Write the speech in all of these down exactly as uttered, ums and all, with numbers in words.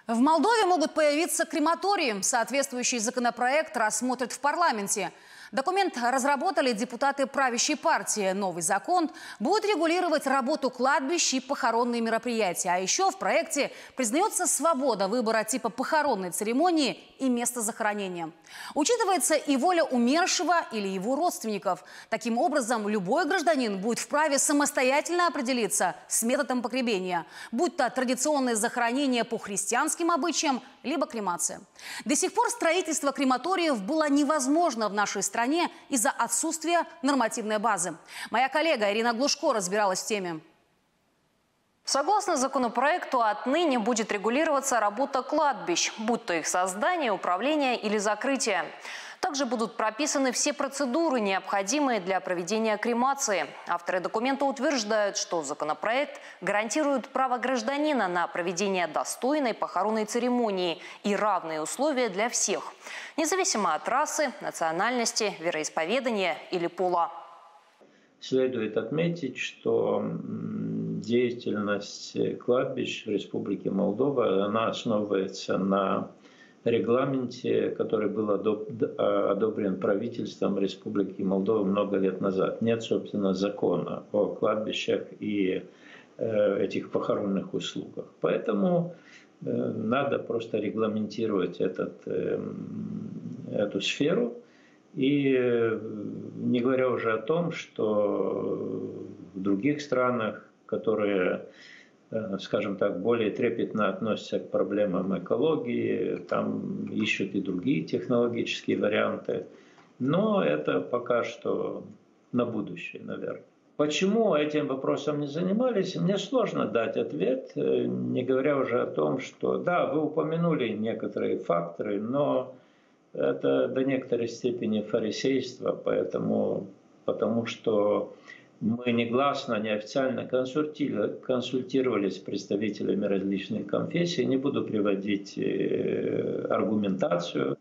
В Молдове могут появиться крематории. Соответствующий законопроект рассмотрят в парламенте. Документ разработали депутаты правящей партии. Новый закон будет регулировать работу кладбищ и похоронные мероприятия. А еще в проекте признается свобода выбора типа похоронной церемонии и места захоронения. Учитывается и воля умершего или его родственников. Таким образом, любой гражданин будет вправе самостоятельно определиться с методом погребения, будь то традиционное захоронение по христианским обычаям, либо кремация. До сих пор строительство крематориев было невозможно в нашей стране из-за отсутствия нормативной базы. Моя коллега Ирина Глушко разбиралась в теме. Согласно законопроекту, отныне будет регулироваться работа кладбищ, будь то их создание, управление или закрытие. Также будут прописаны все процедуры, необходимые для проведения кремации. Авторы документа утверждают, что законопроект гарантирует право гражданина на проведение достойной похоронной церемонии и равные условия для всех, независимо от расы, национальности, вероисповедания или пола. Следует отметить, что деятельность кладбищ в Республике Молдова, она основывается на регламенте, который был одобрен правительством Республики Молдова много лет назад. Нет, собственно, закона о кладбищах и этих похоронных услугах. Поэтому надо просто регламентировать этот, эту сферу. И не говоря уже о том, что в других странах, которые, скажем так, более трепетно относятся к проблемам экологии, там ищут и другие технологические варианты. Но это пока что на будущее, наверное. Почему этим вопросом не занимались, мне сложно дать ответ, не говоря уже о том, что, да, вы упомянули некоторые факторы, но это до некоторой степени фарисейство, поэтому, потому что мы негласно, неофициально консультировались с представителями различных конфессий. Не буду приводить аргументацию,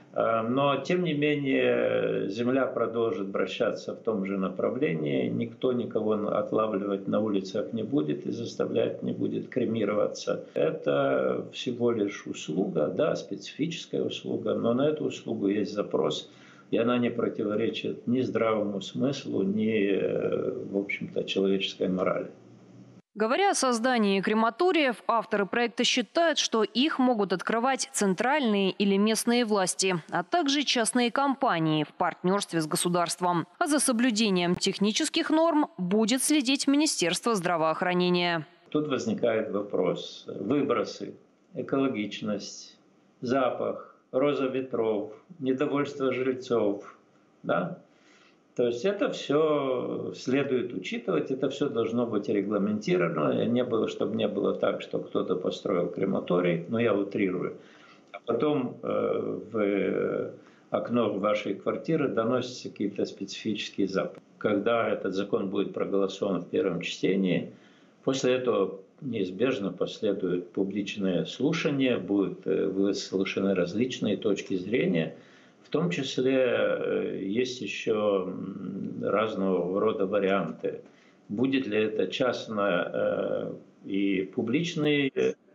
но тем не менее земля продолжит вращаться в том же направлении. Никто никого отлавливать на улицах не будет и заставлять не будет кремироваться. Это всего лишь услуга, да, специфическая услуга, но на эту услугу есть запрос. И она не противоречит ни здравому смыслу, ни, в общем-то, человеческой морали. Говоря о создании крематориев, авторы проекта считают, что их могут открывать центральные или местные власти, а также частные компании в партнерстве с государством. А за соблюдением технических норм будет следить Министерство здравоохранения. Тут возникает вопрос: выбросы, экологичность, запах, роза ветров, недовольство жильцов, да? То есть это все следует учитывать, это все должно быть регламентировано. Не было, чтобы не было так, что кто-то построил крематорий, но я утрирую, а потом э, в окно вашей квартиры доносятся какие-то специфические запахи. Когда этот закон будет проголосован в первом чтении, после этого неизбежно последует публичное слушание, будут выслушаны различные точки зрения. В том числе есть еще разного рода варианты. Будет ли это частно и публичный,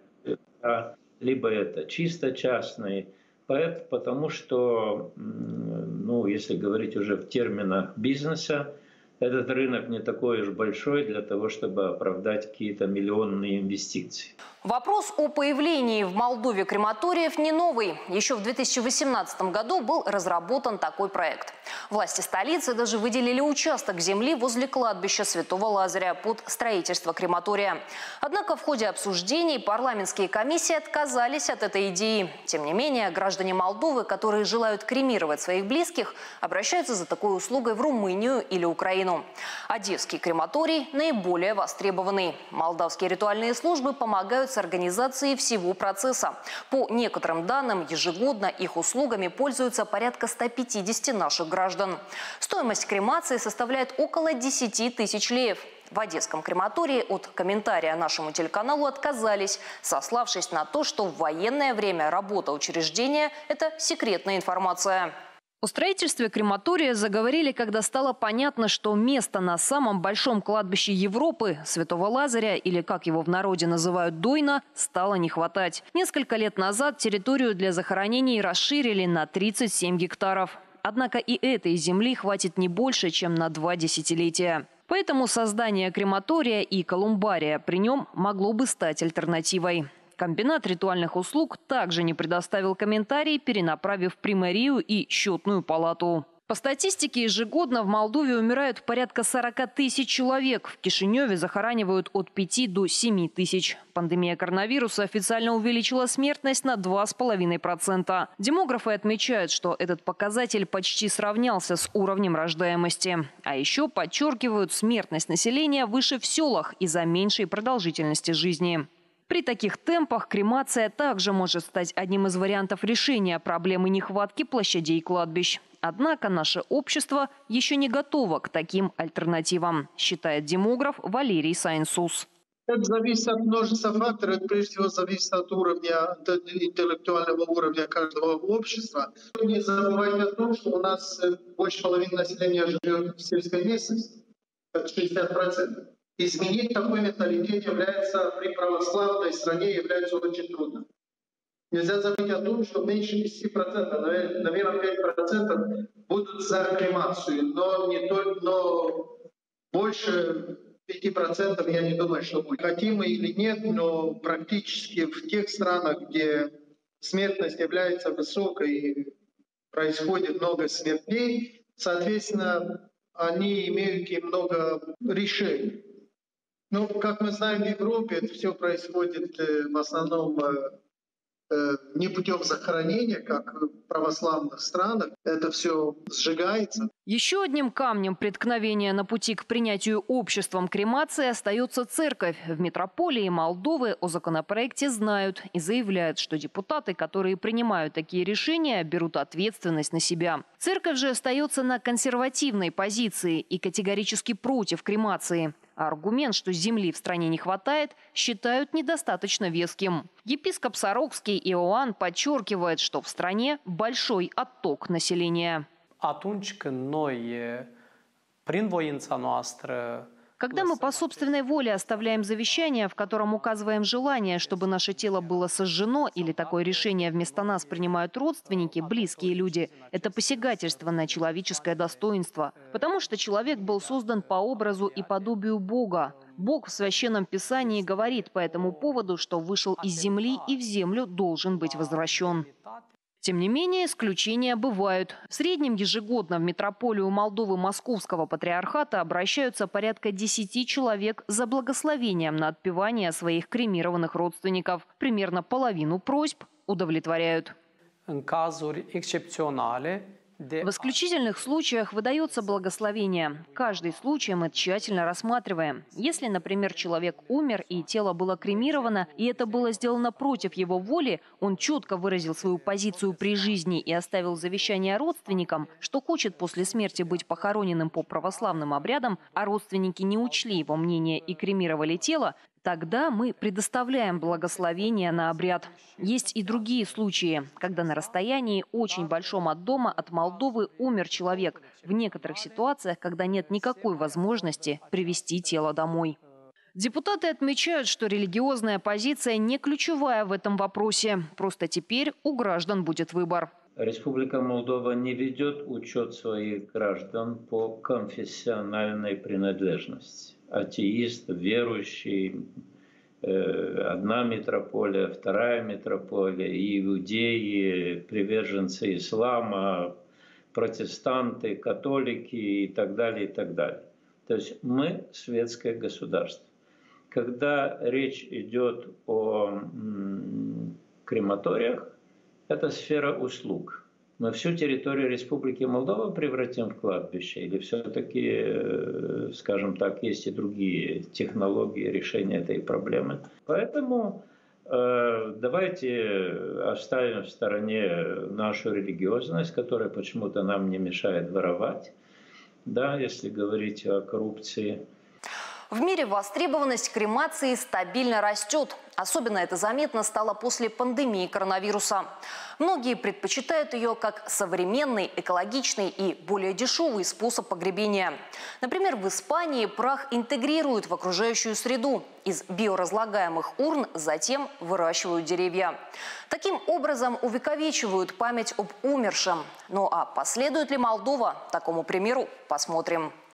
либо это чисто частный. Потому что, ну, если говорить уже в терминах бизнеса, этот рынок не такой уж большой для того, чтобы оправдать какие-то миллионные инвестиции. Вопрос о появлении в Молдове крематориев не новый. Еще в две тысячи восемнадцатом году был разработан такой проект. Власти столицы даже выделили участок земли возле кладбища Святого Лазаря под строительство крематория. Однако в ходе обсуждений парламентские комиссии отказались от этой идеи. Тем не менее, граждане Молдовы, которые желают кремировать своих близких, обращаются за такой услугой в Румынию или Украину. Одесский крематорий наиболее востребованный. Молдавские ритуальные службы помогают с организацией всего процесса. По некоторым данным, ежегодно их услугами пользуются порядка ста пятидесяти наших граждан. Стоимость кремации составляет около десяти тысяч леев. В Одесском крематории от комментария нашему телеканалу отказались, сославшись на то, что в военное время работа учреждения – это секретная информация. О строительстве крематория заговорили, когда стало понятно, что места на самом большом кладбище Европы, Святого Лазаря, или как его в народе называют Дойна, стало не хватать. Несколько лет назад территорию для захоронений расширили на тридцать семь гектаров. Однако и этой земли хватит не больше, чем на два десятилетия. Поэтому создание крематория и колумбария при нем могло бы стать альтернативой. Комбинат ритуальных услуг также не предоставил комментарий, перенаправив примарию и счетную палату. По статистике, ежегодно в Молдове умирают порядка сорока тысяч человек. В Кишиневе захоранивают от пяти до семи тысяч. Пандемия коронавируса официально увеличила смертность на два с половиной процента. Демографы отмечают, что этот показатель почти сравнялся с уровнем рождаемости. А еще подчеркивают, смертность населения выше в селах из-за меньшей продолжительности жизни. При таких темпах кремация также может стать одним из вариантов решения проблемы нехватки площадей кладбищ. Однако наше общество еще не готово к таким альтернативам, считает демограф Валерий Сайнсус. Это зависит от множества факторов. Это прежде всего зависит от уровня, от интеллектуального уровня каждого общества. Не забывайте о том, что у нас больше половины населения живет в сельской местности, это шестьдесят процентов. Изменить такой менталитет является при православной стране является очень трудно. Нельзя забыть о том, что меньше десяти процентов, наверное, пять процентов будут за кремацию, но не только, но больше пяти процентов я не думаю, что будет. Хотим мы или нет, но практически в тех странах, где смертность является высокой и происходит много смертей, соответственно, они имеют и много решений. Ну, как мы знаем, в Европе это все происходит э, в основном э, э, не путем захоронения, как в православных странах. Это все сжигается. Еще одним камнем преткновения на пути к принятию обществом кремации остается церковь. В метрополии Молдовы о законопроекте знают и заявляют, что депутаты, которые принимают такие решения, берут ответственность на себя. Церковь же остается на консервативной позиции и категорически против кремации. А аргумент, что земли в стране не хватает, считают недостаточно веским. Епископ Сарокский Иоанн подчеркивает, что в стране большой отток населения. Когда мы по собственной воле оставляем завещание, в котором указываем желание, чтобы наше тело было сожжено, или такое решение вместо нас принимают родственники, близкие люди, это посягательство на человеческое достоинство. Потому что человек был создан по образу и подобию Бога. Бог в Священном Писании говорит по этому поводу, что вышел из земли и в землю должен быть возвращен. Тем не менее, исключения бывают. В среднем ежегодно в метрополию Молдовы Московского патриархата обращаются порядка десяти человек за благословением на отпевание своих кремированных родственников. Примерно половину просьб удовлетворяют. В исключительных случаях выдается благословение. Каждый случай мы тщательно рассматриваем. Если, например, человек умер и тело было кремировано, и это было сделано против его воли, он четко выразил свою позицию при жизни и оставил завещание родственникам, что хочет после смерти быть похороненным по православным обрядам, а родственники не учли его мнение и кремировали тело, тогда мы предоставляем благословение на обряд. Есть и другие случаи, когда на расстоянии очень большом от дома, от Молдовы, умер человек. В некоторых ситуациях, когда нет никакой возможности привезти тело домой. Депутаты отмечают, что религиозная позиция не ключевая в этом вопросе. Просто теперь у граждан будет выбор. Республика Молдова не ведет учет своих граждан по конфессиональной принадлежности. Атеист, верующий, одна митрополия, вторая митрополия, иудеи, приверженцы ислама, протестанты, католики и так далее, и так далее. То есть мы светское государство. Когда речь идет о крематориях, это сфера услуг. Мы всю территорию Республики Молдова превратим в кладбище? Или все-таки, скажем так, есть и другие технологии решения этой проблемы? Поэтому э, давайте оставим в стороне нашу религиозность, которая почему-то нам не мешает воровать, да, если говорить о коррупции. В мире востребованность кремации стабильно растет. Особенно это заметно стало после пандемии коронавируса. Многие предпочитают ее как современный, экологичный и более дешевый способ погребения. Например, в Испании прах интегрируют в окружающую среду. Из биоразлагаемых урн затем выращивают деревья. Таким образом увековечивают память об умершем. Ну а последует ли Молдова такому примеру, посмотрим.